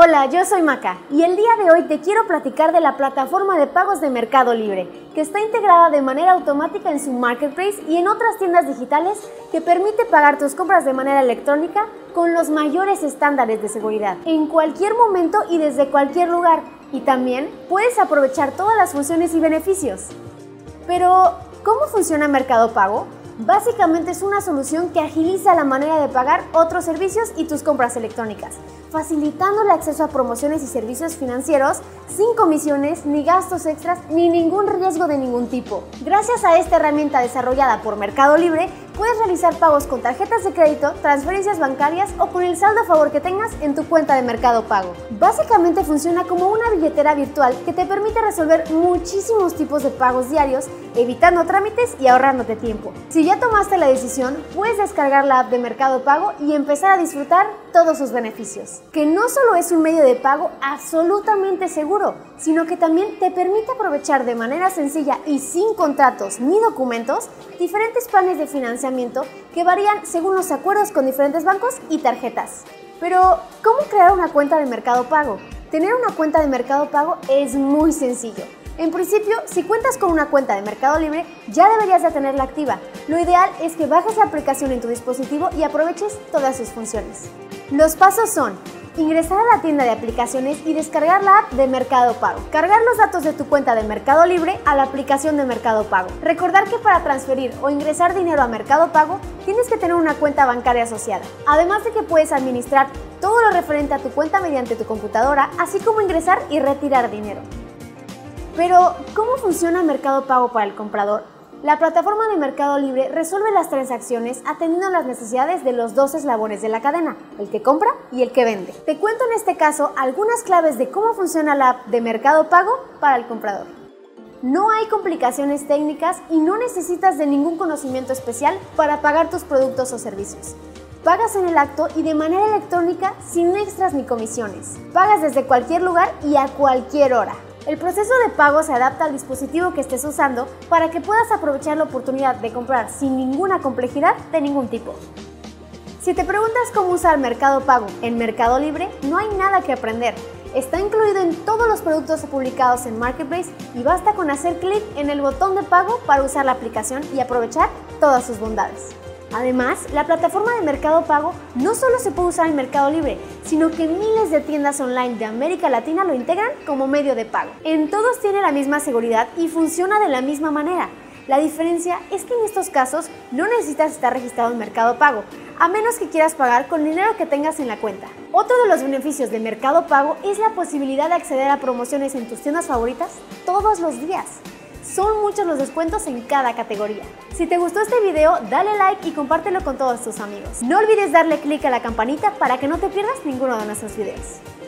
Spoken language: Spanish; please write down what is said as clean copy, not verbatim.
Hola, yo soy Maca y el día de hoy te quiero platicar de la plataforma de pagos de Mercado Libre, que está integrada de manera automática en su marketplace y en otras tiendas digitales que permite pagar tus compras de manera electrónica con los mayores estándares de seguridad, en cualquier momento y desde cualquier lugar. Y también puedes aprovechar todas las funciones y beneficios. Pero, ¿cómo funciona Mercado Pago? Básicamente es una solución que agiliza la manera de pagar otros servicios y tus compras electrónicas, facilitando el acceso a promociones y servicios financieros sin comisiones, ni gastos extras, ni ningún riesgo de ningún tipo. Gracias a esta herramienta desarrollada por Mercado Libre, puedes realizar pagos con tarjetas de crédito, transferencias bancarias o con el saldo a favor que tengas en tu cuenta de Mercado Pago. Básicamente funciona como una billetera virtual que te permite resolver muchísimos tipos de pagos diarios, evitando trámites y ahorrándote tiempo. Si ya tomaste la decisión, puedes descargar la app de Mercado Pago y empezar a disfrutar todos sus beneficios. Que no solo es un medio de pago absolutamente seguro, sino que también te permite aprovechar de manera sencilla y sin contratos ni documentos diferentes planes de financiamiento que varían según los acuerdos con diferentes bancos y tarjetas. Pero, ¿cómo crear una cuenta de Mercado Pago? Tener una cuenta de Mercado Pago es muy sencillo. En principio, si cuentas con una cuenta de Mercado Libre, ya deberías de tenerla activa. Lo ideal es que bajes la aplicación en tu dispositivo y aproveches todas sus funciones. Los pasos son: ingresar a la tienda de aplicaciones y descargar la app de Mercado Pago. Cargar los datos de tu cuenta de Mercado Libre a la aplicación de Mercado Pago. Recordar que para transferir o ingresar dinero a Mercado Pago tienes que tener una cuenta bancaria asociada. Además de que puedes administrar todo lo referente a tu cuenta mediante tu computadora, así como ingresar y retirar dinero. Pero, ¿cómo funciona Mercado Pago para el comprador? La plataforma de Mercado Libre resuelve las transacciones atendiendo las necesidades de los dos eslabones de la cadena, el que compra y el que vende. Te cuento en este caso algunas claves de cómo funciona la app de Mercado Pago para el comprador. No hay complicaciones técnicas y no necesitas de ningún conocimiento especial para pagar tus productos o servicios. Pagas en el acto y de manera electrónica sin extras ni comisiones. Pagas desde cualquier lugar y a cualquier hora. El proceso de pago se adapta al dispositivo que estés usando para que puedas aprovechar la oportunidad de comprar sin ninguna complejidad de ningún tipo. Si te preguntas cómo usar Mercado Pago en Mercado Libre, no hay nada que aprender. Está incluido en todos los productos publicados en Marketplace y basta con hacer clic en el botón de pago para usar la aplicación y aprovechar todas sus bondades. Además, la plataforma de Mercado Pago no solo se puede usar en Mercado Libre, sino que miles de tiendas online de América Latina lo integran como medio de pago. En todos tiene la misma seguridad y funciona de la misma manera. La diferencia es que en estos casos no necesitas estar registrado en Mercado Pago, a menos que quieras pagar con dinero que tengas en la cuenta. Otro de los beneficios de Mercado Pago es la posibilidad de acceder a promociones en tus tiendas favoritas todos los días. Son muchos los descuentos en cada categoría. Si te gustó este video, dale like y compártelo con todos tus amigos. No olvides darle clic a la campanita para que no te pierdas ninguno de nuestros videos.